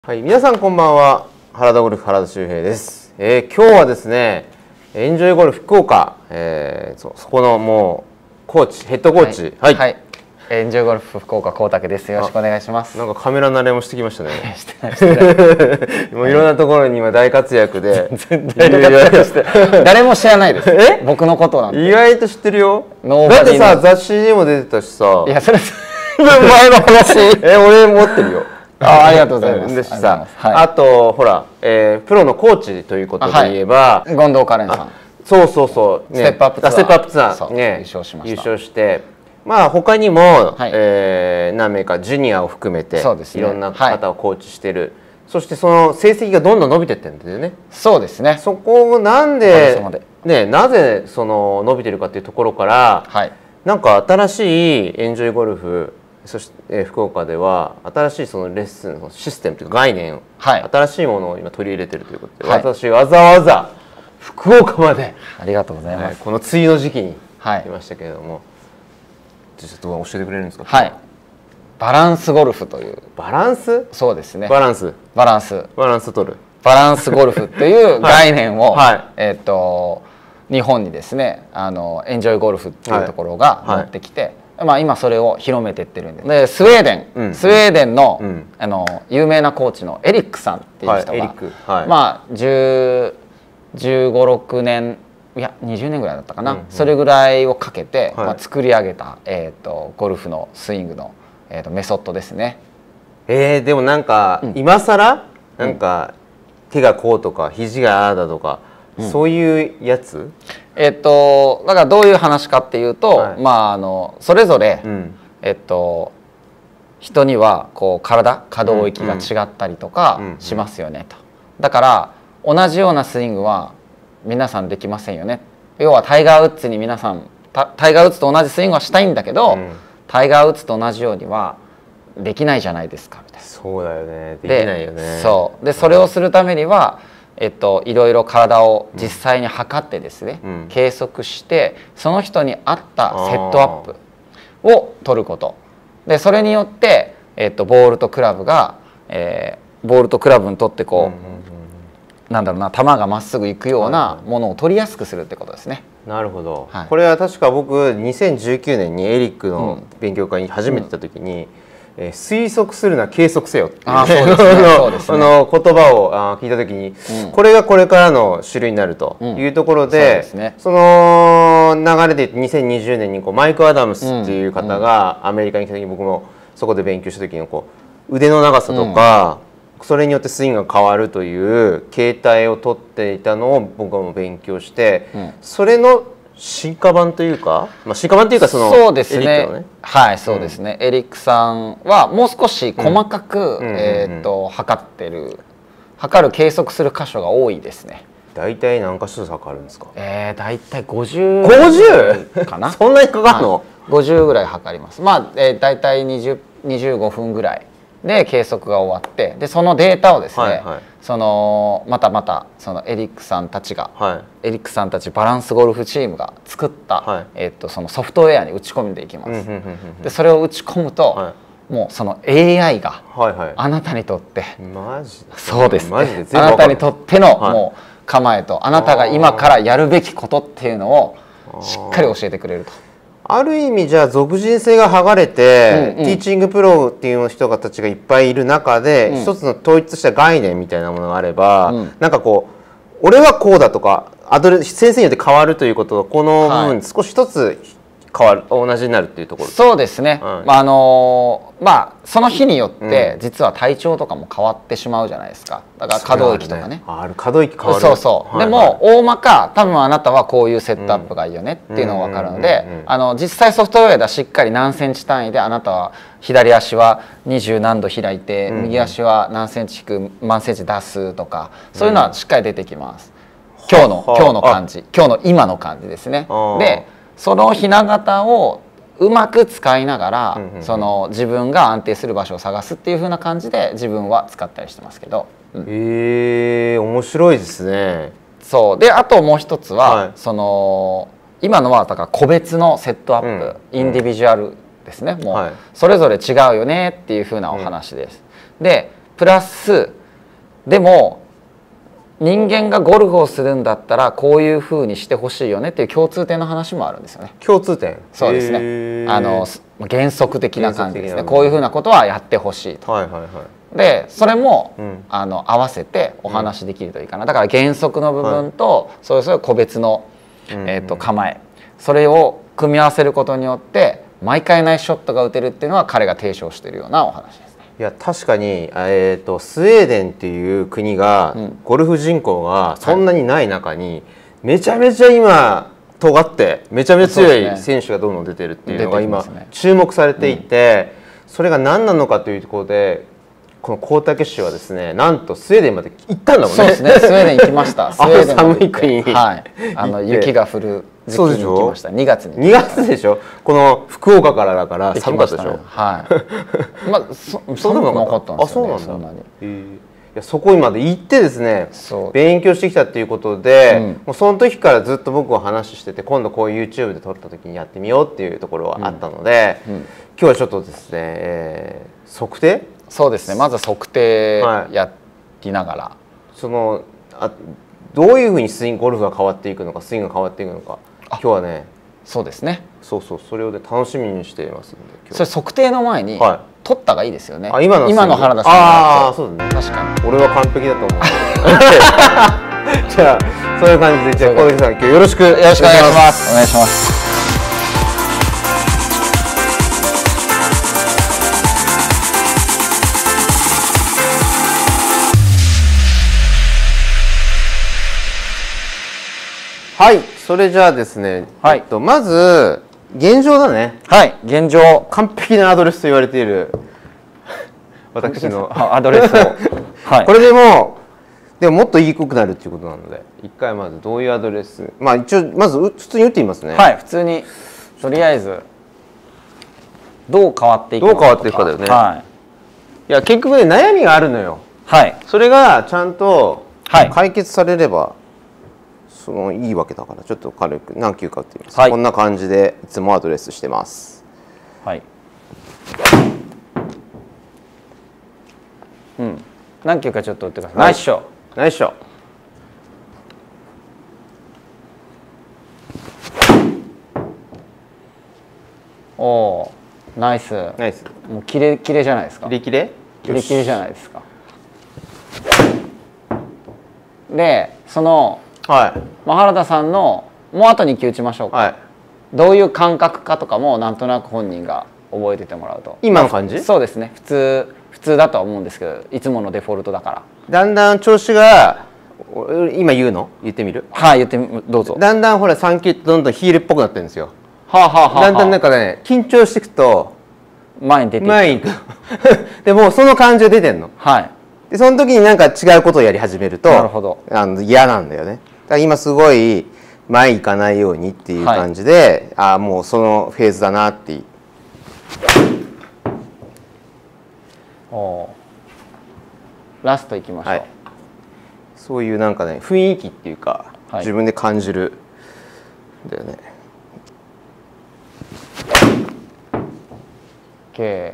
はい、皆さんこんばんは。原田ゴルフ原田修平です。今日はですね、エンジョイゴルフ福岡、そこのもうコーチ、ヘッドコーチ、 はい、はい、エンジョイゴルフ福岡光武です。よろしくお願いします。 なんかカメラ慣れもしてきましたね。 してない。 もういろんなところに今大活躍で、 誰も知らないです。僕のことなんて。 意外と知ってるよ。だってさ、雑誌にも出てたしさ。 いや、それ前の話。 俺持ってるよ。 ありがとうございます。 でさ、あとほら、プロのコーチということで言えば、 権藤カレンさん。 そうそうそう、 ステップアップツアー。 ステップアップツアーね、 優勝しました。 優勝して、まあ他にも何名かジュニアを含めていろんな方をコーチしてる。そしてその成績がどんどん伸びてってるんだよね。 そうですね。 そこをなんでね、なぜその伸びてるかっていうところから、なんか新しいエンジョイゴルフ、そして、福岡では新しいそのレッスンのシステムというか概念を、新しいものを今取り入れてるということで、私わざわざ福岡までありがとうございます、 この梅雨の時期に来ましたけれども、ちょっと教えてくれるんですか。 はい、バランスゴルフという。 バランス？ そうですね。 バランス取るバランスゴルフという概念を、日本にですね、エンジョイゴルフっていうところが持ってきて、まあ今それを広めていってるんで、スウェーデンの有名なコーチのエリックさんっていう人が、まあ15、16年、いや20年ぐらいだったかな、それぐらいをかけて作り上げたゴルフのスイングのメソッドですね。 でもなんか今更なんか手がこうとか肘がああだとか、そういうやつ？ だからどういう話かっていうと、まあそれぞれ人にはこう可動域が違ったりとかしますよねと。だから同じようなスイングは皆さんできませんよね。要はタイガー・ウッズに皆さんタイガー・ウッズと同じスイングはしたいんだけど、タイガー・ウッズと同じようにはできないじゃないですかみたいな。 そうだよね。できないよね。 そうで、それをするためにはいろいろ体を実際に測ってですね、計測してその人に合ったセットアップを取ることで、それによって、ボールとクラブにとってこう、なんだろうな、球がまっすぐ行くようなものを取りやすくするってことですね。 なるほど、これは確か僕2019年にエリックの勉強会に初めて行った時に、推測するな計測せよっていう言葉を聞いた時に、これがこれからの主流になるというところで、その流れで2020年にこうマイク・アダムスっていう方がアメリカに来た時に、僕もそこで勉強した時にこう腕の長さとか、それによってスイングが変わるという形態を取っていたのを僕はもう勉強して、それの進化版というか、進化版というかそうですね。はい、そうですね。エリックさんはもう少し細かく測る計測する箇所が多いですね。 大体何箇所測るんですか？ 大体50かな。 そんなにかかるの ？50ぐらい測ります。まあ大体25分ぐらいで計測が終わって、でそのデータをですね、またそのエリックさんたちバランスゴルフチームが作った、そのソフトウェアに打ち込んでいきます。でそれを打ち込むと、もうその AI があなたにとって、そうです、あなたにとってのもう構えと、あなたが今からやるべきことっていうのをしっかり教えてくれると。 ある意味じゃあ属人性が剥がれて、ティーチングプロっていう人たちがいっぱいいる中で、一つの統一した概念みたいなものがあれば、なんかこう俺はこうだとか先生によって変わるということは、この部分少し一つ同じになるっていうところ。 そうですね。その日によって実は体調とかも変わってしまうじゃないですか。だから可動域とかね。 可動域変わる。 そうそう。でも大まか多分あなたはこういうセットアップがいいよねっていうのが分かるので、実際ソフトウェアではしっかり何センチ単位で、あなたは左足は20何度開いて、右足は何センチ引く、何センチ出すとか、そういうのはしっかり出てきます。今日の感じ、今日の今の感じですね。でそのひな形をうまく使いながら、その自分が安定する場所を探すっていう風な感じで自分は使ったりしてますけど。 面白いですね。 そうで、あともう一つは、その今のはだから個別のセットアップ、インディビジュアルですね。もうそれぞれ違うよねっていう風なお話です。でプラスでも人間がゴルフをするんだったらこういうふうにしてほしいよねっていう共通点の話もあるんですよね。 共通点。 そうですね。原則的な感じですね。こういうふうなことはやってほしいと。でそれも、合わせてお話しできるといいかな。だから原則の部分と、それぞれ個別の、構え、それを組み合わせることによって毎回ナイスショットが打てるっていうのは彼が提唱しているようなお話です。 いや確かに、スウェーデンっていう国が、ゴルフ人口がそんなにない中に、めちゃめちゃ今尖ってめちゃめちゃ強い選手がどんどん出てるっていうのが今注目されていて、それが何なのかというところでこの光武氏はですね、なんとスウェーデンまで行ったんだもんね。 そうですね、スウェーデン行きました。スウェーデン寒い国に、 はい、雪が降る時期に行きました。2月に。 2月でしょ。この福岡からだから寒かったでしょ。 はい。まあそんなのなかったんですよね。そんなに。 いやそこにまで行ってですね、勉強してきたっていうことで、もうその時からずっと僕は話してて、今度こう YouTube で撮った時にやってみようっていうところはあったので、今日はちょっとですね、測定。そうですね、 まず測定やりながら、 どういうふうにゴルフが変わっていくのか、スイングが変わっていくのか、今日はね、 そうですね、 それを楽しみにしていますので、 それ測定の前に取ったがいいですよね。 今の原田さんがそうだね、 確かに俺は完璧だと思うじゃあそういう感じで、じゃあ小出さん今日よろしくお願いします。 お願いします。 はい、それじゃあですね、まず現状だね。 はい、現状。 完璧なアドレスと言われている私のアドレスを、 はい、これでももっと良くなるっていうことなので、一回まずどういうアドレス、まあ一応まず普通に打ってみますね。 はい、普通にとりあえずどう変わっていくかだよね。はい、いや結局ね、悩みがあるのよ。 はい、 それがちゃんと解決されれば、いいわけだから、ちょっと軽く何球か打ってみます。こんな感じでいつもアドレスしてます。 はい。何球かちょっと打ってください。ナイスショット。 ナイスショット。おお、ナイス。 ナイス。 もうキレキレじゃないですか。 キレキレ？ キレキレじゃないですか。で、原田さんのもうあと2球打ちましょうか。はい、どういう感覚かとかもなんとなく本人が覚えててもらうと。 今の感じ？ そうですね。普通だとは思うんですけど、いつものデフォルトだから。 だんだん調子が今言ってみる？ はい、どうぞ。 だんだんほら3球ってどんどんヒールっぽくなってるんですよ。 だんだんなんかね、緊張していくと前に出ていく。でもその感じが出てんの。 はい。 でその時になんか違うことをやり始めると、 なるほど、 嫌なんだよね。だから今すごい前行かないようにっていう感じで、もうそのフェーズだなっていう。 ラストいきましょう。はい、 そういうなんかね、雰囲気っていうか、自分で感じるんだよね。 OK。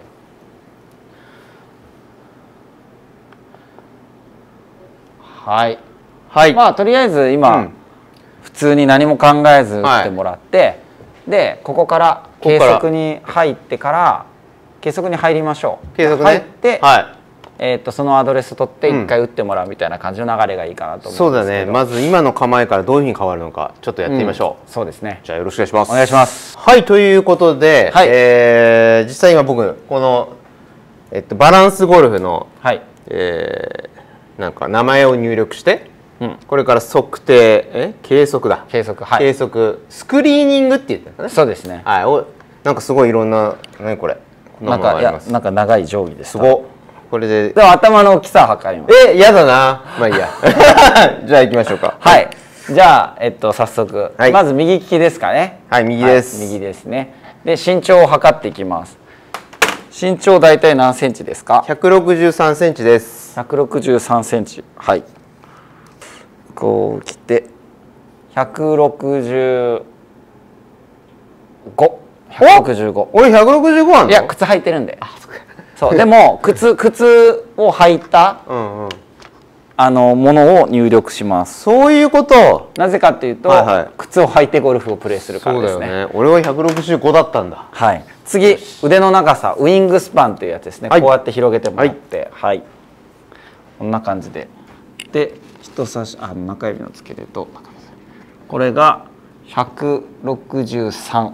はい、まあとりあえず今、普通に何も考えず打ってもらって、でここから計測に入ってから計測に入りましょう。 計測ね、 入って、そのアドレス取って1回打ってもらうみたいな感じの流れがいいかなと思うんですけど、 そうだね。まず今の構えからどういうふうに変わるのかちょっとやってみましょう。 そうですね。 じゃあよろしくお願いします。 お願いします。 はい、ということで、実際今僕この、バランスゴルフの、なんか名前を入力して、これから測定、計測だ。 計測、 計測、スクリーニングって言ったんですね。 そうですね。 はい、なんかすごいいろんな、何これ。 なんか長い定規です。 すご。これで。 でも頭の大きさは測ります。 やだな。まあいいや。じゃあ行きましょうか。 はい。じゃあ早速、まず右利きですかね。 はい、右です。 右ですね。で身長を測っていきます。身長大体何センチですか ？163センチです。 163センチ。はい。こう来て165。165。 俺165あんの？ いや靴履いてるんで。 そうでも靴を履いたものを入力します。 そういうこと。 なぜかっていうと、靴を履いてゴルフをプレーするからですね。 そうだよね。俺は165だったんだ。 はい。次、腕の長さ、ウイングスパンというやつですね。こうやって広げてもらって、はい。こんな感じで。で、人差し中指の付け根とこれが163。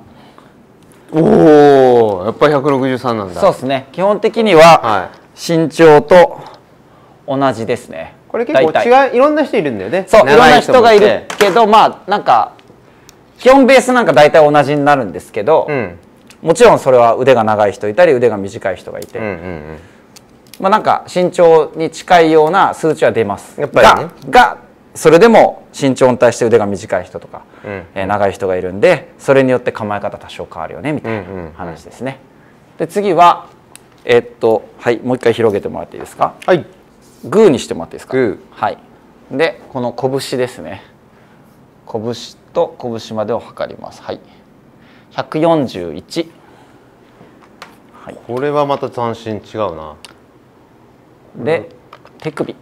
おお、やっぱり163なんだ。 そうですね。基本的には身長と同じですね。 これ結構いろんな人いるんだよね。 そう、いろんな人がいるけど、まあなんか基本ベースなんか大体同じになるんですけど、もちろんそれは腕が長い人いたり腕が短い人がいて、まあなんか身長に近いような数値は出ます。やっぱりね。がそれでも身長に対して腕が短い人とか、長い人がいるんで、それによって構え方多少変わるよねみたいな話ですね。で次ははい、もう一回広げてもらっていいですか。はい。グーにしてもらっていいですか。グー。はい。でこの拳ですね。拳と拳までを測ります。はい。141。 はい。これはまた斬新違うな。 で手首。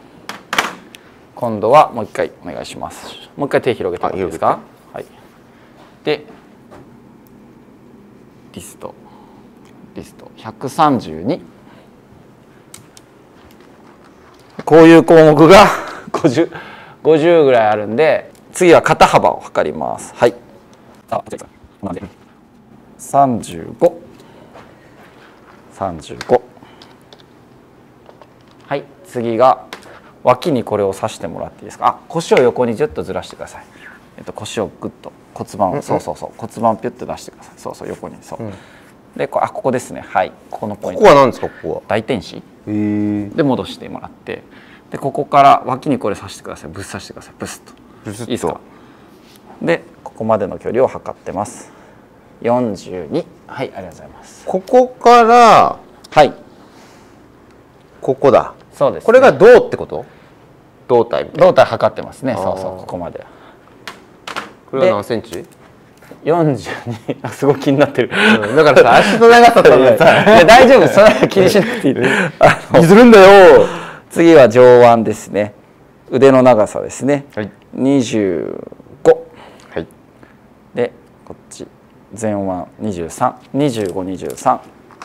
今度はもう一回お願いします。もう一回手広げてもらっていいですか。はい。でリスト132。こういう項目が50ぐらいあるんで、次は肩幅を測ります。はい。35。はい。次が脇にこれを刺してもらっていいですか。腰を横にジュッとずらしてください。腰をグッと骨盤をそう骨盤ピュッと出してください。そう横にそう。でここですね。はい。ここのポイント。 ここは何ですか。ここは大天使で戻してもらって、でここから脇にこれ刺してください。ぶっ刺してください。ブスッといいですか。でここまでの距離を測ってます。42。はい、ありがとうございます。 ここからはいここだ。そうです、ね。これが胴ってこと？胴体みたいな。 胴体測ってますね。そうここまで。 これは何センチ ？42。すごい気になってる。 だからさ、足の長さとかさ、 大丈夫。それは気にしなくていい。 譲るんだよ。 次は上腕ですね。腕の長さですね。25。はい。でこっち前腕23、25、23。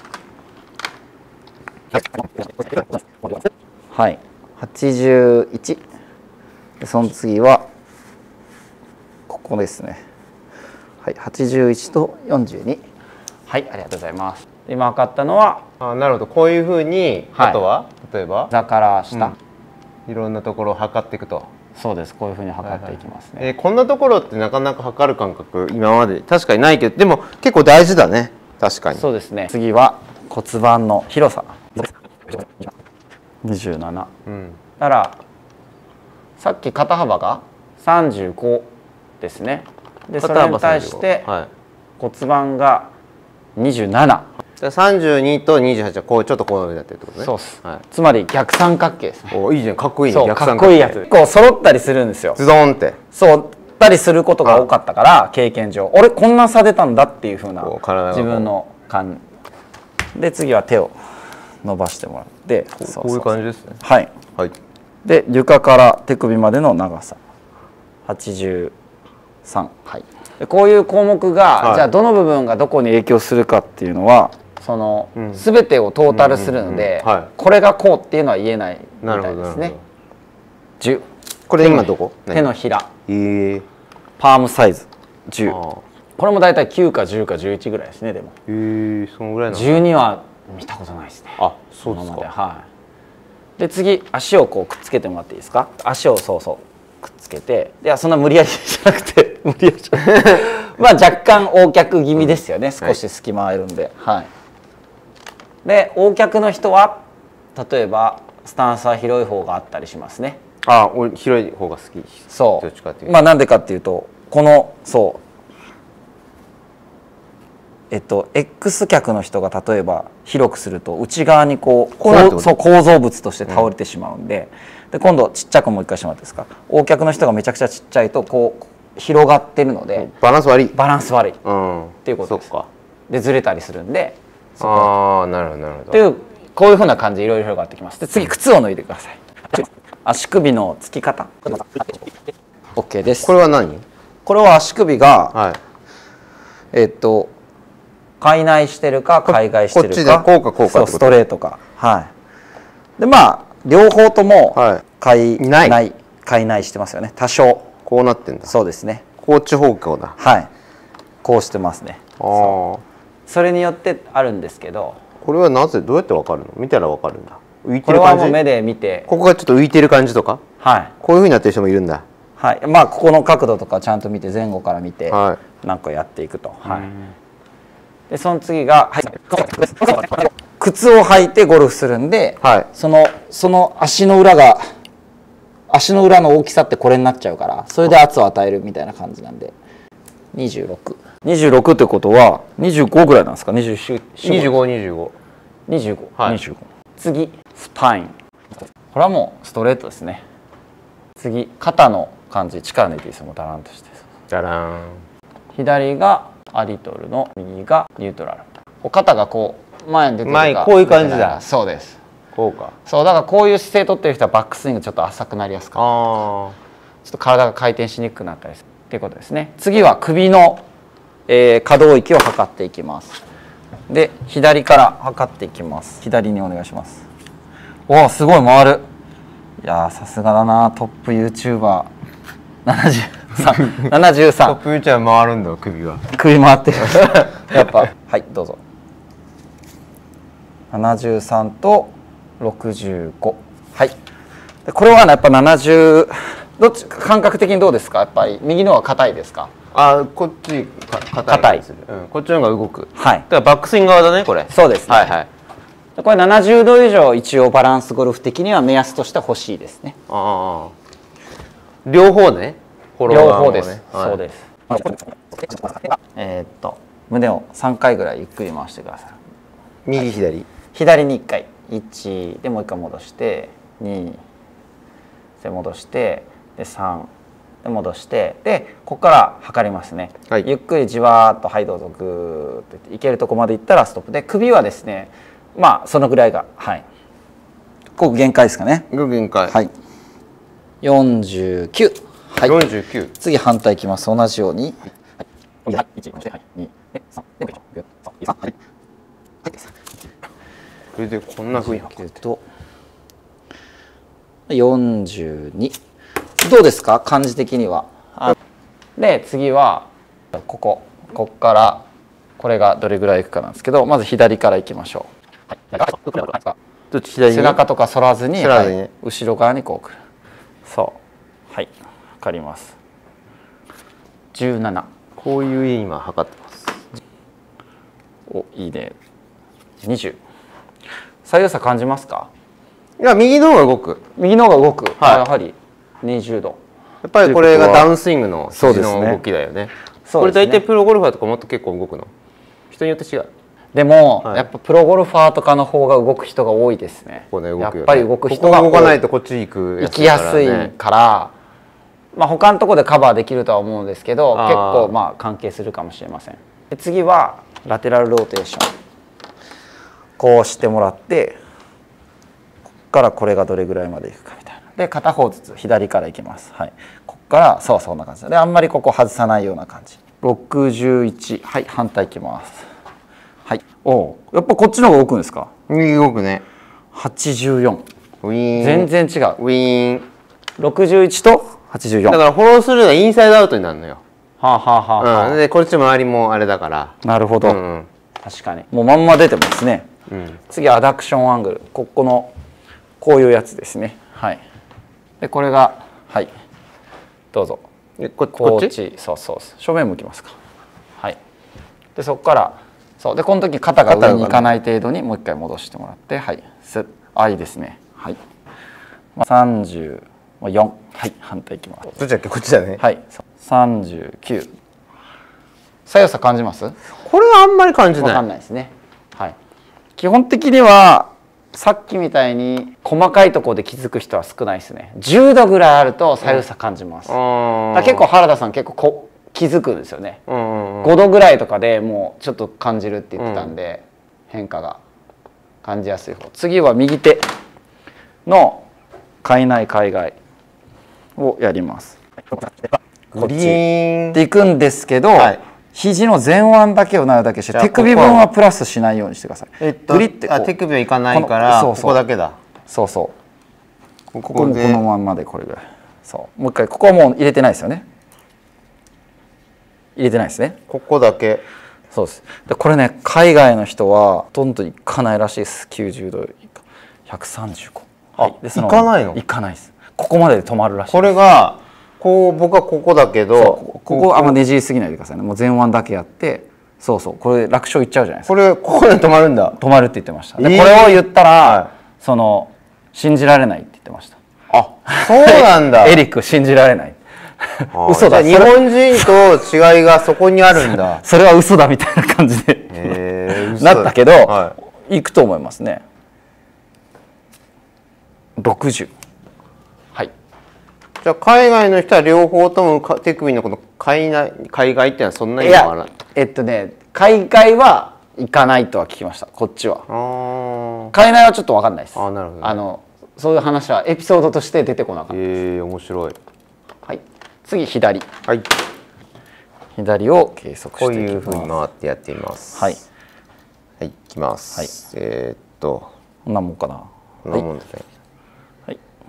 はい。81。でその次はここですね。はい、81と42。はい、ありがとうございます。今測ったのは、 なるほど。こういうふうに、あとは例えば膝から下、 いろんなところを測っていくと。 そうです。こういうふうに測っていきますね。 こんなところってなかなか測る感覚今まで確かにないけど、でも結構大事だね。確かに。 そうですね。次は骨盤の広さ。27。だからさっき肩幅が35ですね。でそれに対して骨盤が27。 32と28はこうちょっとこうなってるってことね。 そうです。つまり逆三角形ですね。 お、いいじゃん。かっこいいね。 そう、かっこいいやつ。こう揃ったりするんですよ。 ズドンって。 そうったりすることが多かったから経験上、俺こんな差出たんだっていう風な自分の感で、次は手を伸ばしてもらって、 こういう感じですね。 はい。で床から手首までの長さ83。はい。こういう項目が、じゃあどの部分がどこに影響するかっていうのは、その全てをトータルするので、これがこうっていうのは言えないみたいですね。10。 これ今どこ？ 手のひら。パームサイズ10。これもだいたい9か10か11ぐらいですね。でも。 そのぐらいなの。 12は見たことないですね。 あ、そうですか。 はい。で次足をこうくっつけてもらっていいですか。足をそうくっつけて、いやそんな無理やりじゃなくて無理やりじゃまあ若干横脚気味ですよね。少し隙間あるんで、はい。で横脚の人は例えばスタンスは広い方があったりしますね。 あ、俺広い方が好き。 そう。まあなんでかっていうと、このX 脚の人が例えば広くすると内側にこう構造物として倒れてしまうんで、で今度ちっちゃくもう一回してもらっていいですか。横脚の人がめちゃくちゃちっちゃいとこう広がってるのでバランス悪いっていうことです。でずれたりするんで、 ああ、なるほどなるほど。 っていうこういうふうな感じでいろいろ広がってきます。で次靴を脱いでください。足首のつき方 OK です。 これは何？ これは足首が、開内してるか開外してるか、 こっちでこうかこうかってこと？ ストレートか。はい。でまあ両方とも開内してますよね。多少こうなってんだ。 そうですね。 こっち方向だ。 はい。こうしてますね。 ああ。 それによってあるんですけど。 これはなぜどうやってわかるの？見たらわかるんだ。浮いてこる感じ。 れはもう目で見て。 ここがちょっと浮いてる感じとか。 はい。 こういう風になってる人もいるんだ。 はい。まあここの角度とかちゃんと見て前後から見て、 はなんかやっていくと。はい。でその次が、はい、靴を履いてゴルフするんで、はい、その足の裏の大きさってこれになっちゃうから、それで圧を与えるみたいな感じなんで。26ってことは25ぐらいなんですか？25、はい、25。次スパイン。これはもうストレートですね。次肩の感じ、力抜いていいですよ。もうダランとして。 ダラン。 左がアリトルの、右がニュートラル。肩がこう前に出てるか。 前こういう感じだ。 そうです。 こうか。 そうだからこういう姿勢取ってる人はバックスイングちょっと浅くなりやすかった。ちょっと体が回転しにくくなったりするっていうことですね。次は首の、可動域を測っていきます。で左から測っていきます。左にお願いします。おお、すごい回る。いやーさすがだな、トップ YouTuber。73。 トップ YouTuber 回るんだ、首は。 首回ってる。やっぱはいどうぞ。73と65。はい。でこれはねやっぱ70。どっち感覚的にどうですか？やっぱり右の方が硬いですか？ あ、こっち硬い。こっちの方が動く。 はい。 だからバックスイング側だねこれ。 そうですね。 はいはい。 これ70度以上一応バランスゴルフ的には目安として欲しいですね。 ああ。両方ね。 両方です。そうです。胸を3回ぐらいゆっくり回してください。 右左。 左に1回。1でもう1回戻して2で戻してで3で戻してでここから測りますね。はい、ゆっくりじわーっとはいどうぞグーッといけるとこまでいったらストップで首はですねまあそのぐらいがはいここ限界ですかね。 限界。 はい。49。はい。 49。 次反対いきます。同じように。はい。1、2、3、で、3、はい。 これでこんなふうに測ると 42。どうですか？感じ的には。で次はこっからこれがどれぐらいいくかなんですけど、まず左からいきましょう。どっち左に？背中とか反らずに、後ろ側にこうくる。そう。はい。わかります。17。 こういう今測ってます。 お、いいね。20。左右差感じますか？ いや、右の方が動く。 右の方が動く。はい、やはり20度。 やっぱりこれがダウンスイングの肘の動きだよね。これ大体プロゴルファーとかもっと結構動くの？人によって違う。 でも、やっぱプロゴルファーとかの方が動く人が多いですね。やっぱり動く人が動かないとこっち行きやすいから、まあ他のところでカバーできるとは思うんですけど、結構まあ関係するかもしれません。で次はラテラルローテーション。こうしてもらって、ここからこれがどれぐらいまでいくかみたいな。で片方ずつ左からいきます。はい。ここからそうそんな感じで、あんまりここ外さないような感じ。61。はい、反対いきます。はい。お、やっぱこっちの方が動くんですか？ 右動くね。 84。 ウィーン。 全然違う。 ウィーン。 61と84。 だからフォローするのはインサイドアウトになるのよ。 はあはあはあ、 うん。でこっち周りもあれだから。 なるほど。確かに。もうまんま出てますね。次アダクションアングル。このこういうやつですね。はい。でこれがはいどうぞ。 こっち？ そう正面向きますか。はい。でそこからそうでこの時肩が上に行かない程度にもう一回戻してもらってはいいいですね。はい。34はい反対いきます。 どっちだっけ？こっちだね。 はい。39。左右差感じます？ これはあんまり感じない。 分かんないですね。はい。基本的にはさっきみたいに細かいところで気づく人は少ないですね。10度ぐらいあると左右差感じます。結構原田さん結構気づくんですよね。5度ぐらいとかでもうちょっと感じるって言ってたんで、 変化が感じやすい方。次は右手の海内海外をやります。 グリーンっていくんですけど、はい、肘の前腕だけをなるだけして手首分はプラスしないようにしてください。 グリって手首はいかないからここだけだ。 そうそう。ここもこのまんまでこれぐらい。そう。もう一回ここはもう入れてないですよね。入れてないですね。 ここだけ。 そうです。でこれね海外の人はほとんどいかないらしいです。90度以下135。 はい、でいかないの？ いかないです。ここまでで止まるらしいです。 これがこう僕はここだけどここあんまねじりすぎないでくださいね。もう前腕だけやってそうそうこれ楽勝いっちゃうじゃないですか。 これここで止まるんだ。 止まるって言ってました。でこれを言ったら、その信じられないって言ってました。 あ、そうなんだ。 エリック信じられない。嘘だ。 日本人と違いがそこにあるんだ。 それは嘘だみたいな感じでなったけど、いくと思いますね。60。はい。 じゃあ海外の人は両方とも手首のこの海外っていうのはそんなに変わらない。 海外はいかないとは聞きました。こっちは。海外はちょっと分かんないです。 あ、なるほど。 そういう話はエピソードとして出てこなかったです。 面白い。 はい。次左。 はい。 左を計測していきます。 こういうふうに回ってやってみます。 はい。 はい、いきます。はい。 こんなもんかな。 こんなもんですね。 はい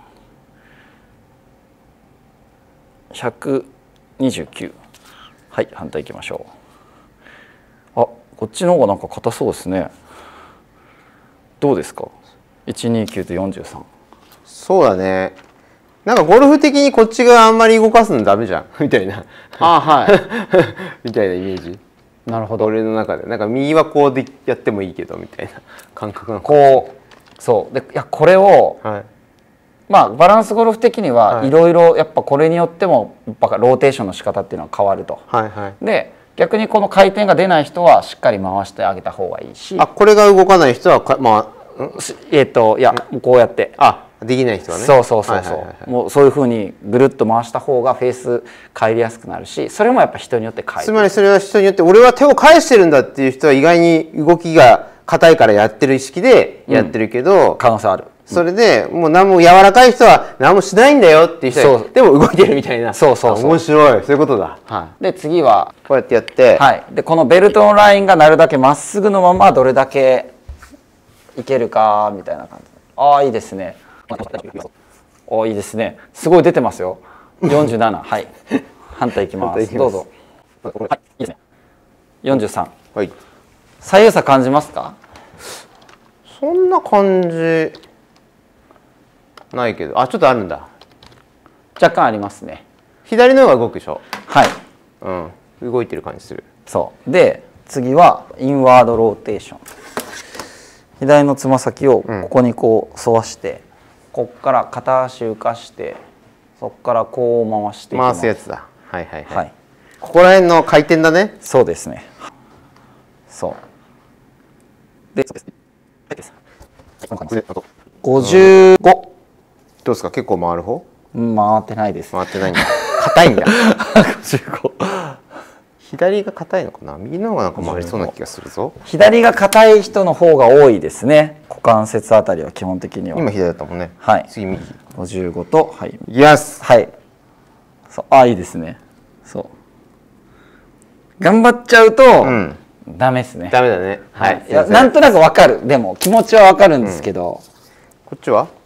。129。はい、反対いきましょう。あ、こっちの方がなんか硬そうですね。どうですか。129と43。 そうだね。なんかゴルフ的にこっちがあんまり動かすのダメじゃんみたいな。 あ、はい。 みたいなイメージ。 なるほど。 俺の中でなんか右はこうでやってもいいけどみたいな感覚なの。 こうそうでいやこれを、はい、まあバランスゴルフ的にはいろいろやっぱこれによってもやっぱローテーションの仕方っていうのは変わると。 はいはい、 で逆にこの回転が出ない人はしっかり回してあげた方がいいし。 あ、これが動かない人はまあいやこうやって。 できない人はね。 そうそうそうそう。もうそういうふうにぐるっと回した方がフェース返りやすくなるし、それもやっぱ人によって変える。 つまりそれは人によって俺は手を返してるんだっていう人は意外に動きが硬いからやってる意識でやってるけど、 可能性ある。 それでもう何も柔らかい人は何もしないんだよっていう人はでも動いてるみたいな。 そうそうそう。 面白い。そういうことだ。 はい。で次はこうやってやって、 はい。でこのベルトのラインがなるだけまっすぐのままどれだけいけるかみたいな感じ。ああいいですね。おいいですね。すごい出てますよ。47。はい。反対いきます。どうぞ。はい。いいですね。43。 はい。 左右差感じますか？ そんな感じないけど、ちょっとあるんだ。 若干ありますね。 左の方が動くでしょ。 はい。 うん。動いてる感じする。 そう。で次はインワードローテーション。左のつま先をここにこう沿わして。ここから片足浮かしてそこからこう回していきます。 回すやつだ。はいはいはい。ここら辺の回転だね。 そうですね。そうで55。どうですか。結構回る方？ 回ってないです。 回ってないんだ。硬いんだ。 55。 左が硬いのかな。右の方がなんか回りそうな気がするぞ。 左が硬い人の方が多いですね。股関節あたりは基本的には。 今左だったもんね。 はい。 次右。 55とはい。 いきます。 はい。そういいですね。そう。頑張っちゃうと、ダメですね。 ダメだね。 はい。いやなんとなくわかる。でも気持ちはわかるんですけど。 こっちは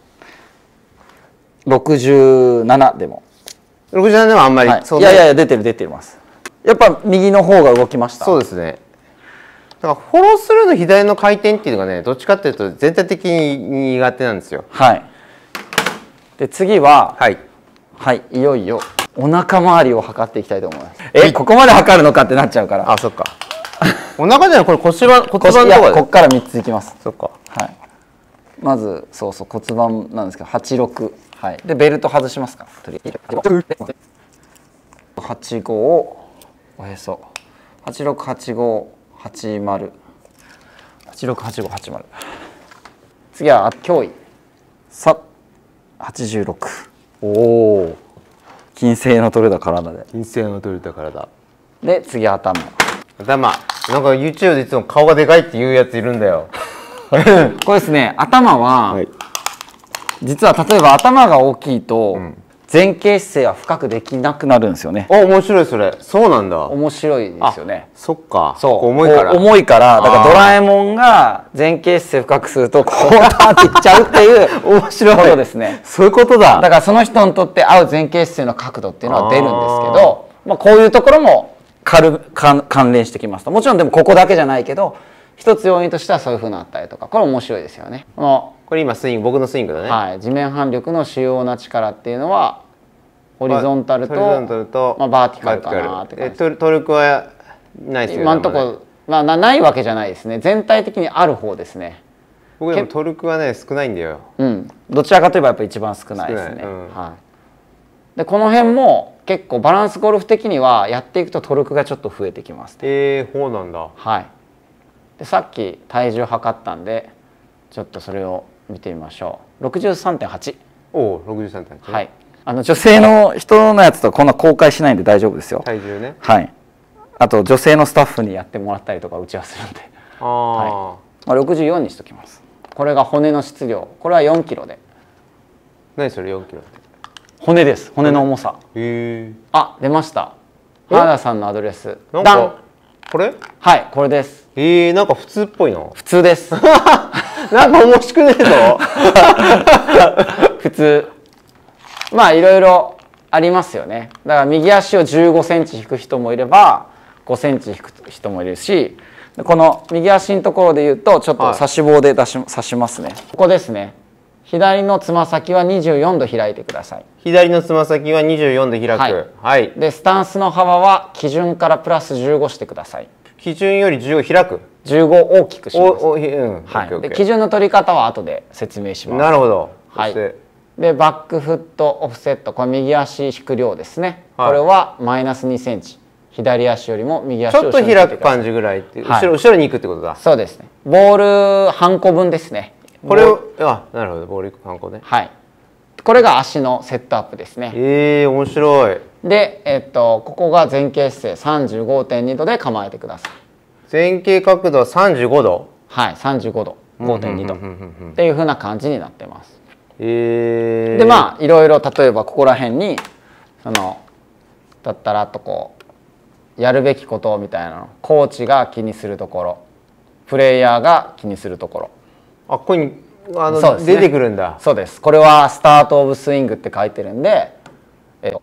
？67でも。 67でもあんまり。 いやいや出てます。やっぱ右の方が動きました。 そうですね。だからフォロースルーの左の回転っていうのがね、どっちかっていうと全体的に苦手なんですよ。 はい。で次は、 はい、 はい、いよいよお腹周りを測っていきたいと思います。ここまで測るのかってなっちゃうから。 そっか。お腹じゃない、これ骨盤のところで。 こっから3ついきます。 そっか。 はい。まずそう骨盤なんですけど86。はい。でベルト外しますか。85をおへそ。868580。868580。次は胸囲。86。おお。筋性の取れた体で。 筋性の取れた体。 で次頭。 なんか YouTube でいつも顔がでかいっていうやついるんだよ。 これですね、頭は、はい、実は例えば頭が大きいと、前傾姿勢は深くできなくなるんですよね。 面白いそれ。そうなんだ。 面白いですよね。 そっか。 そう。 重いから。 重いから、だからドラえもんが前傾姿勢深くするとこうなっていっちゃうっていう面白いことですね。 そういうことだ。 だからその人にとって合う前傾姿勢の角度っていうのは出るんですけど、まあこういうところも関連してきますと。もちろんでもここだけじゃないけど、一つ要因としてはそういうふうになったりとか、これ面白いですよね。 これ今僕のスイングだね。 はい。地面反力の主要な力っていうのはホリゾンタルとまあバーティカルかなって感じ。 トルクはないですよね。 今のところまあないわけじゃないですね。全体的にある方ですね。 僕でもトルクはね少ないんだよ。 うん。どちらかといえばやっぱり一番少ないですね。はい。でこの辺も結構バランスゴルフ的にはやっていくとトルクがちょっと増えてきます。 そうなんだ。 はい。でさっき体重測ったんでちょっとそれを見てみましょう。63.8。 63.8。 はい。女性の人のやつとこんな公開しないんで大丈夫ですよ。 体重ね。 はい。あと女性のスタッフにやってもらったりとか打ち合わせるんで。はい。まあ64にしときます。これが骨の質量。これは4キロで。 何それ4キロって？ 骨です。骨の重さ。あ、出ました。原田さんのアドレス。 なんかこれ？ はい、これです。 なんか普通っぽいな。 普通です。 なんか面白くねえぞ。 普通。まあいろいろありますよね。だから右足を15センチ引く人もいれば5センチ引く人もいるし、この右足のところで言うとちょっと差し棒で刺しますね。ここですね。左のつま先は24度開いてください。 左のつま先は24度開く。はい。 でスタンスの幅は基準からプラス15してください。 基準より15開く。 15大きくします。はい。で基準の取り方は後で説明します。 なるほど。 はい。でバックフットオフセット、これ右足引く量ですね。はい、これはマイナス2センチ。左足よりも右足をちょっと開く感じぐらいって、後ろに行くってことだ。 そうですね。ボール半個分ですね。 これをなるほど、ボール半個ね。 はい。これが足のセットアップですね。 面白い。 でここが前傾姿勢 35.2 度で構えてください。 前傾角度は35度。 はい、35度、5.2 度っていうふうな感じになってます。 でまあいろいろ例えばここら辺にだったらとこうやるべきことみたいなの、コーチが気にするところ、プレイヤーが気にするところ、 ここに出てくるんだ。 そうです。これはスタートオブスイングって書いてるんで、 そ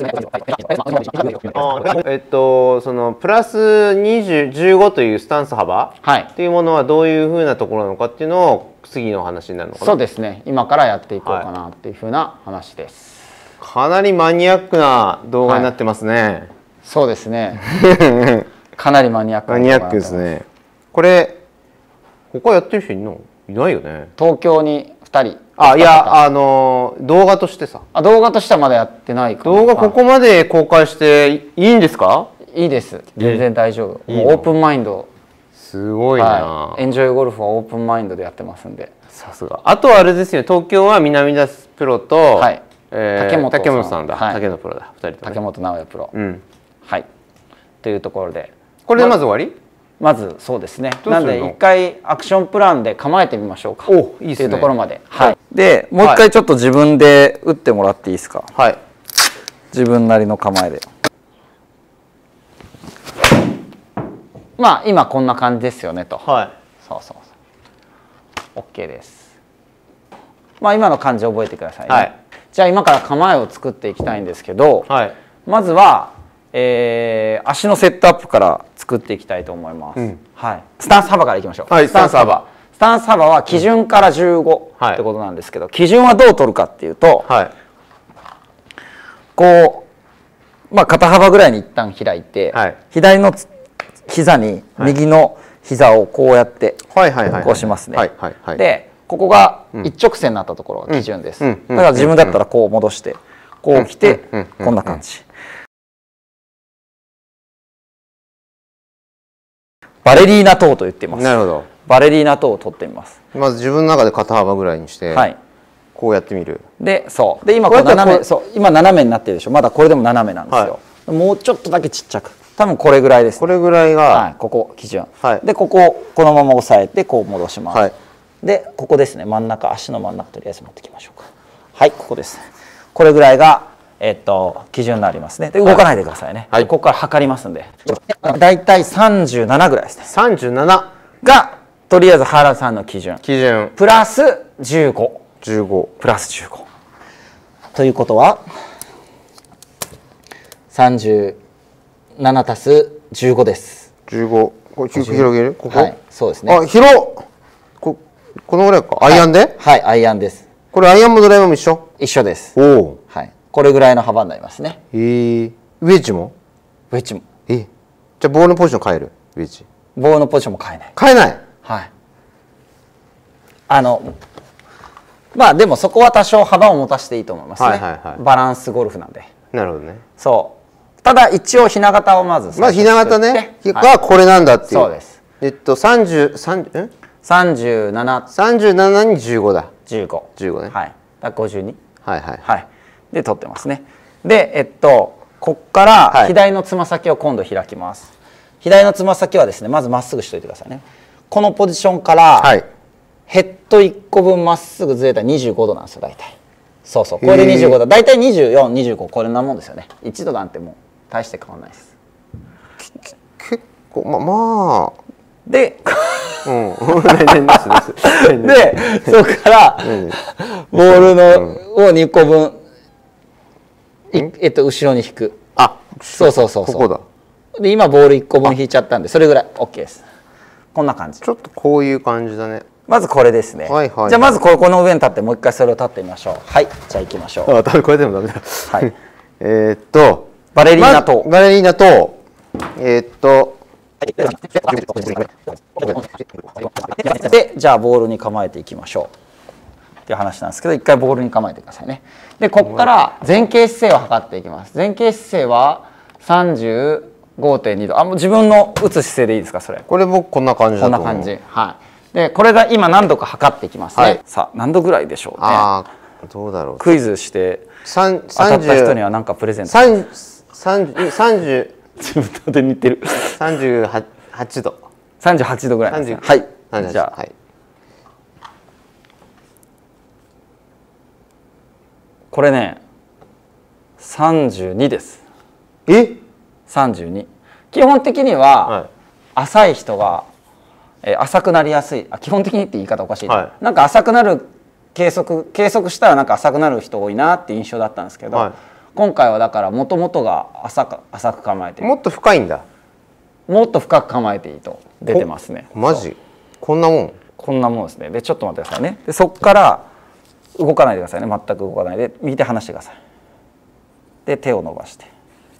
のプラス15というスタンス幅っていうものはどういうふうなところなのかっていうのを次の話になるのかな。 そうですね。今からやっていこうかなっていうふうな話です。 かなりマニアックな動画になってますね。 そうですね。かなりマニアックな動画になってます。マニアックですね。 これ他やってる人いないよね。 東京に2人。 いや動画としてさ。 動画としてはまだやってないかな。 動画ここまで公開していいんですか？ いいです。全然大丈夫。もうオープンマインド。 すごいな。 エンジョイゴルフはオープンマインドでやってますんで。 さすが。あとはあれですよ。東京は南田プロと竹本さんだ。竹野プロだ。2人と。 竹本直也プロ。はい。というところで。 これでまず終わり？ まずそうですね。なんで一回アクションプランで構えてみましょうか。 いいですね。 っていうところまで。はい。でもう一回ちょっと自分で打ってもらっていいですか。 はい。 自分なりの構えで。まあ今こんな感じですよねと。 はい。 そうそうそう。OK です。まあ今の感じ覚えてくださいね。 はい。 じゃあ今から構えを作っていきたいんですけど、 はい。 まずは足のセットアップから作っていきたいと思います。はい。スタンス幅からいきましょう。 はい。スタンス幅。 スタンス幅は基準から15ってことなんですけど、基準はどう取るかっていうと、こうまあ肩幅ぐらいに一旦開いて、左の膝に右の膝をこうやってこうしますね。でここが一直線になったところが基準です。だから自分だったらこう戻してこう来てこんな感じ。バレリーナトーと言っています。 なるほど。 バレリーナトーを取ってみます。 まず自分の中で肩幅ぐらいにして、こうやってみる。 で、今こう斜め、今斜めになってるでしょ。まだこれでも斜めなんですよ。もうちょっとだけちっちゃく。 多分これぐらいです、ね、 これぐらいが、 はい、ここ基準、 はい、 でこここのまま押さえてこう戻します、はい、でここですね、真ん中、足の真ん中とりあえず持ってきましょうか。はい、ここです。これぐらいが基準になりますね。で動かないでくださいね、はい、ここから測りますんで、だいたい37ぐらいですね。 37 がとりあえず原さんの基準プラス15プラス15ということは37足す15です。 15。これ広げる？ここ？ はい、そうですね。 あ、広っ。このぐらいか。アイアンで？ はい、アイアンです。 これアイアンもドライバーも一緒です。 おお。 はい。これぐらいの幅になりますね。 ウェッジも？ ウェッジも。 じゃあボールのポジション変える？ウェッジ。 ボールのポジションも変えない。 変えない。 はい。まあでもそこは多少幅を持たせていいと思いますね。バランスゴルフなんで。 なるほどね。 そう。ただ一応ひな形をまずひな形ねがこれなんだっていう。 そうです。 37に15だ。15ね。 はい。だ52。 はいはいはい。で取ってますね。でこっから左のつま先を今度開きます。左のつま先はですね、まずまっすぐしといてくださいね。このポジションからヘッド1個分まっすぐずれたら25度なんですよ大体。そうそう、これで25度、大体24、25これなもんですよね。1度なんてもう大して変わらないです。 結構まあで、 でそこからボールのを2個分後ろに引く。 あ、 そうここだ。 で今ボール1個分引いちゃったんでそれぐらい OK です。こんな感じ。 ちょっとこういう感じだね。 まずこれですね。じゃあまずこの上に立ってもう一回それを立ってみましょう。はい、じゃあ行きましょう。 あ、これでもダメだ。 はい。 バレリーナとで、じゃあボールに構えていきましょうっていう話なんですけど、一回ボールに構えてくださいね。でここから前傾姿勢を測っていきます。前傾姿勢は35.2 度。もう自分の打つ姿勢でいいですか？それ。 これ僕こんな感じだと思う。 こんな感じ。はい。でこれが今何度か測っていきますね。さあ何度ぐらいでしょうね。 どうだろう。 クイズして当たった人には何かプレゼント。 30 自分で似てる。 38度。 38度ぐらいですね。はい。じゃあ、これね32です。32。基本的には浅い人は浅くなりやすい。基本的にって言い方おかしい、なんか浅くなる計測したらなんか浅くなる人多いなって印象だったんですけど、今回はだからもともとが浅く構えてる。 もっと深いんだ。 もっと深く構えていいと出てますね。 マジ？こんなもんですね。でちょっと待ってくださいね。でそこから動かないでくださいね。全く動かないで右手離してください。で手を伸ばして、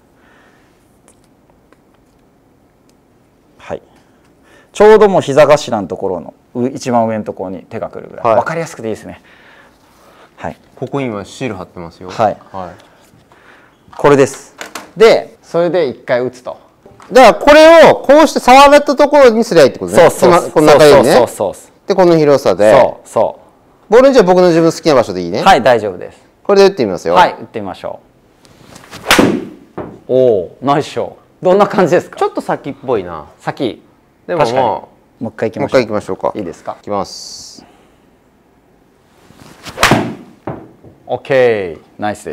はい、ちょうどもう膝頭のところの一番上のところに手がくるぐらい、分かりやすくていいですね。はい。 ここに今シール貼ってますよ。 はい。これです。でそれで一回打つと。 だからこれをこうして触ったところにすりゃいいってことね。この中にね。でこの広さで。ボールにじゃあ僕の自分好きな場所でいいね。 はい、大丈夫です。 これで打ってみますよ。 はい、打ってみましょう。おお、ナイスショー。どんな感じですか？ ちょっと先っぽいな。 先。 でももう一回行きましょうか。いいですか？ いきます。 オッケー、ナイスです。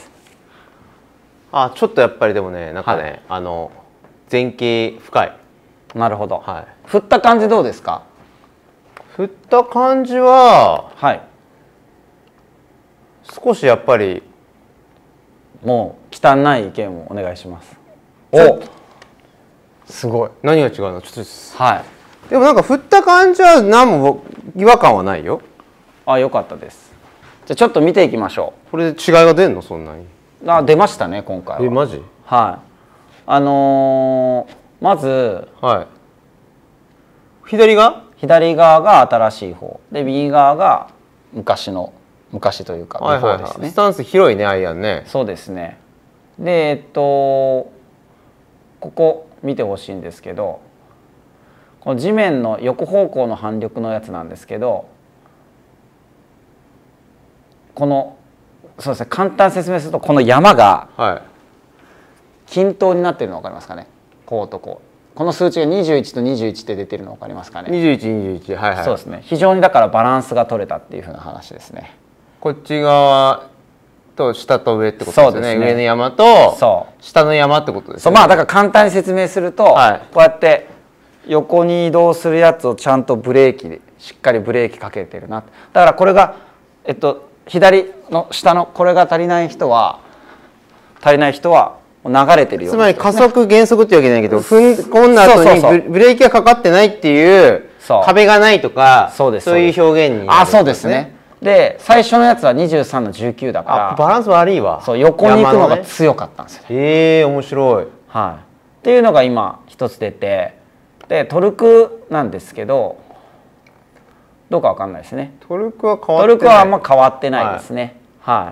ちょっとやっぱりでもね、なんかね、前傾深い。 なるほど。振った感じどうですか？ 振った感じは、少しやっぱりもう汚い意見をお願いします。すごい。 何が違うの？ちょっと。 はい。 でもなんか振った感じは何も違和感はないよ。 よかったです。じゃあちょっと見ていきましょう。 これで違いが出んの？そんなに。 出ましたね今回は。 マジ？ はい。まず、 左側が新しい方で右側が昔というかビフォーですね。 スタンス広いね、アイアンね。 そうですね。でここ見てほしいんですけど、この地面の横方向の反力のやつなんですけど、そうですね、簡単に説明するとこの山が均等になっているの分かりますかね？ こうとこう、この数値が21と21って出てるの分かりますかね。 21、はいはい。 そうですね。非常にだからバランスが取れたっていうふうな話ですね。 こっち側と下と上ってことですよね。上の山と下の山ってことですね。 まあだから簡単に説明すると、こうやって横に移動するやつをちゃんとブレーキでしっかりブレーキかけてるな。だからこれが左の下のこれが足りない人は流れてるような、 つまり加速減速ってわけじゃないけど、踏ん込んだ後にブレーキがかかってないっていう壁がないとか、そういう表現になる。 そうですね。で最初のやつは23の19だからバランス悪いわ。 そう横に行くのが強かったんですよね。 面白い。 はい。っていうのが今一つ出て、でトルクなんですけどどうかわかんないですね。 トルクは変わってない。 トルクはあんま変わってないですね。はい。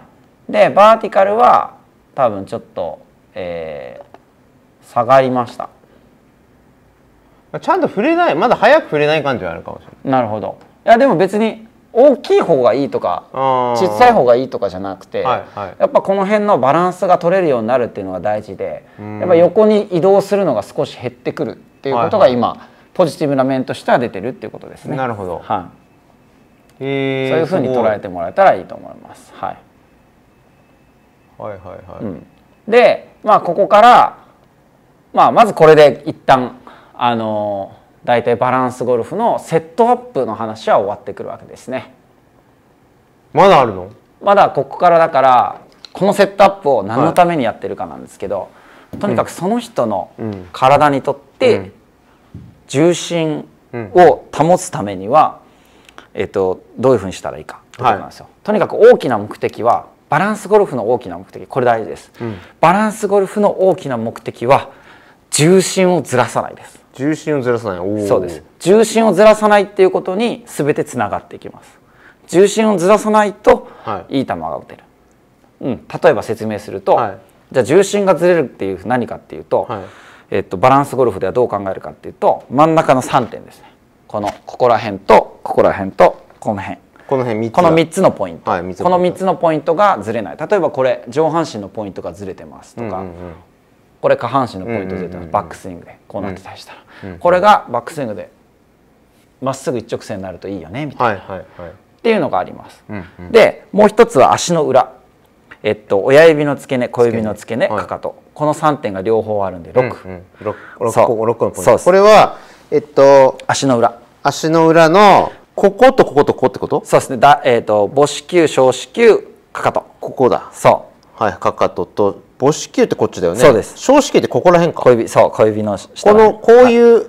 でバーティカルは多分ちょっと、下がりました。 ちゃんと触れない、まだ早く触れない感じはあるかもしれない。 なるほど。いやでも別に大きい方がいいとか小さい方がいいとかじゃなくて、やっぱこの辺のバランスが取れるようになるっていうのが大事で、やっぱ横に移動するのが少し減ってくるっていうことが今ポジティブな面としては出てるっていうことですね。 なるほど。 はい。そういうふうに捉えてもらえたらいいと思います。はい。 はいはいはい。 で、まあここから、まずこれで一旦大体バランスゴルフのセットアップの話は終わってくるわけですね。 まだあるの？ まだここからだからこのセットアップを何のためにやってるかなんですけど、とにかくその人の体にとって重心を保つためには、どういうふうにしたらいいかってことなんですよ。とにかく大きな目的はバランスゴルフの大きな目的、これ大事です。バランスゴルフの大きな目的は重心をずらさないです。 重心をずらさない。 そうです。重心をずらさないっていうことに全てつながっていきます。重心をずらさないといい球が打てる。例えば説明すると、じゃあ重心がずれるっていう何かっていうと、バランスゴルフではどう考えるかっていうと、真ん中の3点ですね。ここら辺とここら辺とこの辺。この3つのポイント。この3つのポイントがずれない。例えばこれ上半身のポイントがずれてますとか。これ下半身のポイントずれてます。バックスイングでこうなってたりしたら、これがバックスイングでまっすぐ一直線になるといいよねみたいなっていうのがあります。でもう一つは足の裏、親指の付け根、小指の付け根、かかと、この3点が両方あるんで6のポイント。 これは足の裏のこことこことここってこと？ そうですね。母子球、小子球、かかと、 ここだ。 そう。 はい、かかとと母子球ってこっちだよね。 そうです。 小子球ってここら辺か。 小指の下。 こういう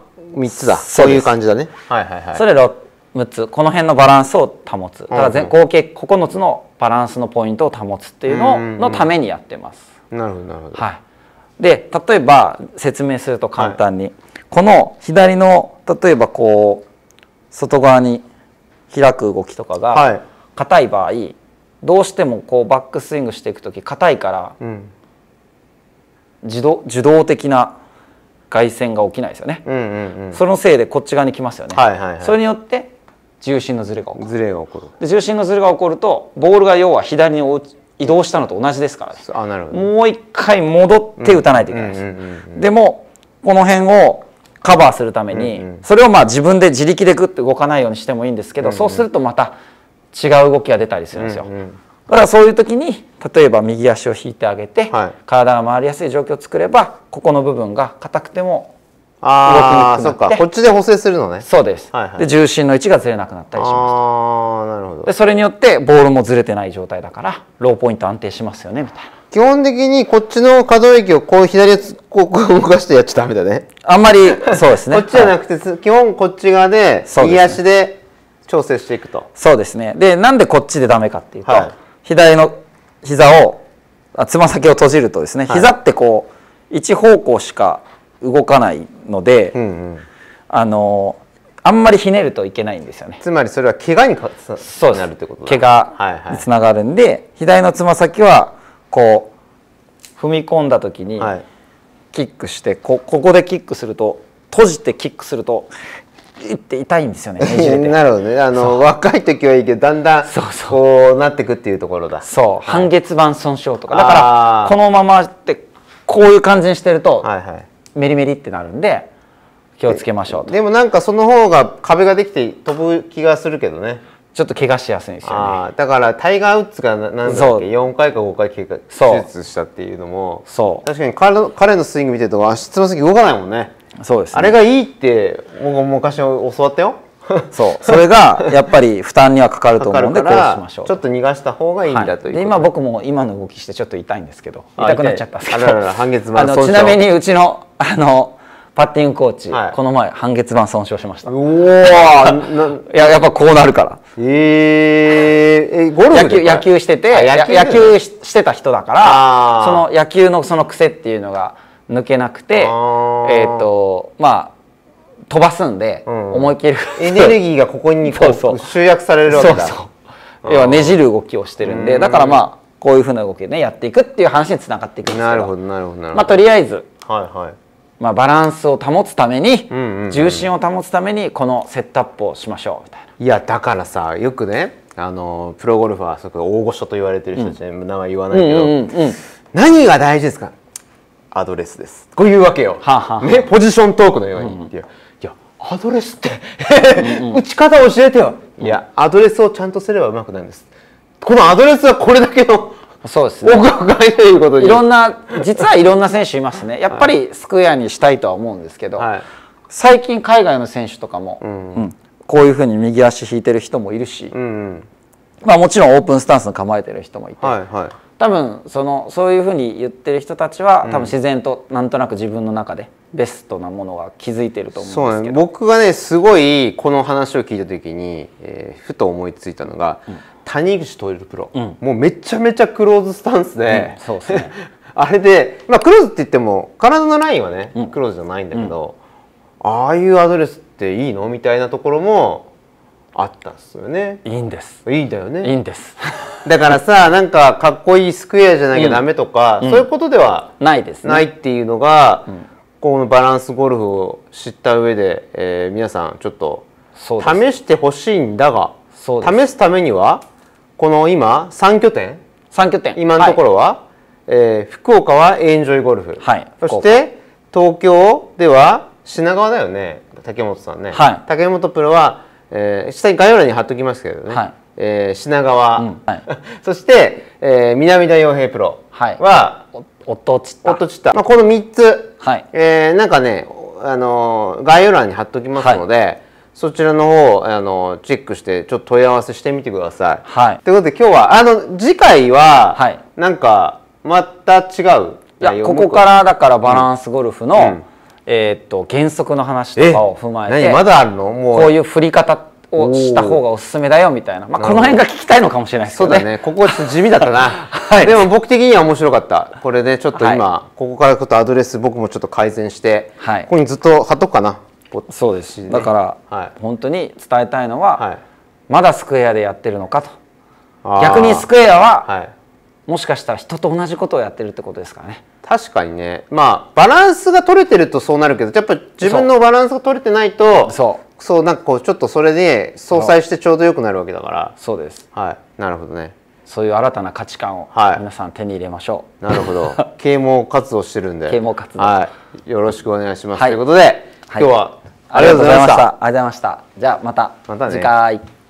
3つだ。そういう感じだね。 それ6つ、この辺のバランスを保つ。だから合計9つのバランスのポイントを保つっていうのためにやってます。 なるほどなるほど。 はい。で例えば説明すると簡単に、この左の例えばこう外側に開く動きとかが硬い場合、どうしてもこうバックスイングしていく時硬いから、受動的な外旋が起きないですよね。そのせいでこっち側に来ますよね。それによって重心のズレが起こる。で重心のズレが起こるとボールが要は左に移動したのと同じですからね。もう一回戻って打たないといけないです。でもこの辺をカバーするために、それを自分で自力でグッと動かないようにしてもいいんですけど、そうするとまた違う動きが出たりするんですよ。だからそういう時に例えば右足を引いてあげて、体が回りやすい状況を作れば、ここの部分が硬くても動きにくくなって、 こっちで補正するのね。 そうです。で重心の位置がずれなくなったりします。でそれによってボールもずれてない状態だからローポイント安定しますよねみたいな。 基本的にこっちの可動域をこう左こう動かしてやっちゃダメだね。 あんまりそうですね。 こっちじゃなくて、基本こっち側で右足で調整していくと。 そうですね。でなんでこっちでダメかっていうと、左の膝をつま先を閉じるとですね、膝ってこう一方向しか動かないので、あんまりひねるといけないんですよね。 つまりそれは怪我になるってことだ。 怪我につながるんで、左のつま先はこう踏み込んだ時にキックして、ここでキックすると、閉じてキックするとって痛いんですよね。 なるほどね。若い時はいいけど、だんだんこうなっていくっていうところだ。 そう、半月板損傷とかだから、このままってこういう感じにしてるとメリメリってなるんで気をつけましょうと。 でもなんかその方が壁ができて飛ぶ気がするけどね。 ちょっと怪我しやすいんですよね。 だからタイガー・ウッズがなんだっけ4回か5回手術したっていうのも、確かに彼のスイング見てると足つま先動かないもんね。 そうです、ね、 あれがいいって僕昔教わったよ。 それがやっぱり負担にはかかると思うんでこうしましょう。 ちょっと逃がした方がいいんだという。 で今僕も今の動きしてちょっと痛いんですけど、痛くなっちゃったんですけど、 半月板損傷。 ちなみにうちのパッティングコーチ、この前半月板損傷しました。やっぱこうなるから。 ゴルフで野球してて野球してた人だからその野球のその癖っていうのが抜けなくてまあ飛ばすんで思い切るエネルギーがここに集約されるわけだ。 要はねじる動きをしてるんで、だからまあこういうふうな動きでねやっていくっていう話につながっていくんですけど、 なるほどなるほど。 まあとりあえずまあバランスを保つために重心を保つためにこのセットアップをしましょうみたいな。 いやだからさ、よくねプロゴルファー大御所と言われてる人たちね、名前言わないけど、何が大事ですか。アドレスです。こういうわけよ。ね、ポジショントークのように。いやアドレスって打ち方教えてよ。いやアドレスをちゃんとすればうまくなるんです。このアドレスはこれだけのそうですね。 奥が深いということに。 実はいろんな選手いますね。やっぱりスクエアにしたいとは思うんですけど、最近海外の選手とかもこういうふうに右足引いてる人もいるし、まあもちろんオープンスタンスの構えてる人もいて、多分そういうふうに言ってる人たちは多分自然となんとなく自分の中でベストなものが気づいてると思うんですけど、 僕がねすごいこの話を聞いた時に、ふと思いついたのが、谷口徹プロ、もうめちゃめちゃクローズスタンスで、 そうですねあれで、まあ、クローズって言っても体のラインはね、クローズじゃないんだけど、ああいうアドレスっていいのみたいなところもあったんですよね。 いいんです。 いいんだよね。 いいんです。 だからさ、なんかかっこいいスクエアじゃなきゃダメとか、そういうことではないですね。 ないっていうのが、このバランスゴルフを知った上で、皆さんちょっと試してほしいんだが、試すためにはこの今3拠点今のところは、福岡はエンジョイゴルフ、そして東京では品川だよね、竹本さんね。竹本プロは、下に概要欄に貼っときますけどね、品川、そして、南田洋平プロはオットチッタ、この3つ、なんかね概要欄に貼っときますので、そちらの方をチェックしてちょっと問い合わせしてみてください。ということで今日は次回はなんかまた違う、 ここからだからバランスゴルフの原則の話とかを踏まえて、 まだあるの？もうこういう振り方をした方がおすすめだよみたいな、この辺が聞きたいのかもしれないですけどね。 そうだね、ここちょっと地味だったな。でも僕的には面白かった。これでちょっと今ここからちょっとアドレス僕もちょっと改善して、ここにずっと貼っとくかな。 そうです。だから本当に伝えたいのは、まだスクエアでやってるのかと。逆にスクエアはもしかしたら人と同じことをやってるってことですからね。 確かにね。まあバランスが取れてるとそうなるけど、やっぱ自分のバランスが取れてないと、そうなんかこうちょっとそれで相殺してちょうどよくなるわけだから。 そうです。 なるほどね。 そういう新たな価値観を皆さん手に入れましょう。なるほど。啓蒙活動してるんで。 啓蒙活動。 よろしくお願いします。ということで今日はありがとうございました。ありがとうございました。じゃあまた次回。